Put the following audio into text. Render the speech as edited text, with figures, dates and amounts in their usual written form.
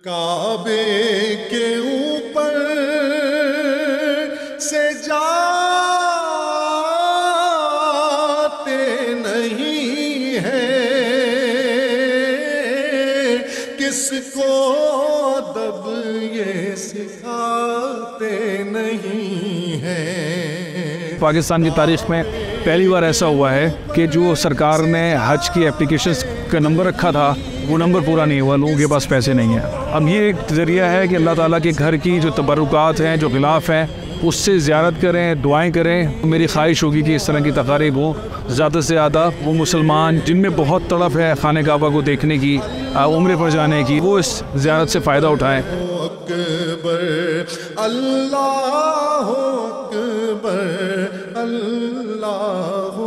काबे के ऊपर से जाते नहीं हैं, किसको दब ये सिखाते नहीं हैं। पाकिस्तान की तारीख में पहली बार ऐसा हुआ है कि जो सरकार ने हज की एप्लीकेशंस का नंबर रखा था वो नंबर पूरा नहीं हुआ, लोगों के पास पैसे नहीं हैं। अब ये एक ज़रिया है कि अल्लाह ताला के घर की जो तबरुकात हैं, जो गिलाफ़ हैं, उससे ज़ियारत करें, दुआएं करें। मेरी ख्वाहिश होगी कि इस तरह की तकारीब हो ज़्यादा से ज़्यादा। वो मुसलमान जिनमें बहुत तड़प है खाने काबा को देखने की, उम्रे पर जाने की, वो इस ज़ियारत से फ़ायदा उठाएँ। अल्लाह अकबर, अल्लाह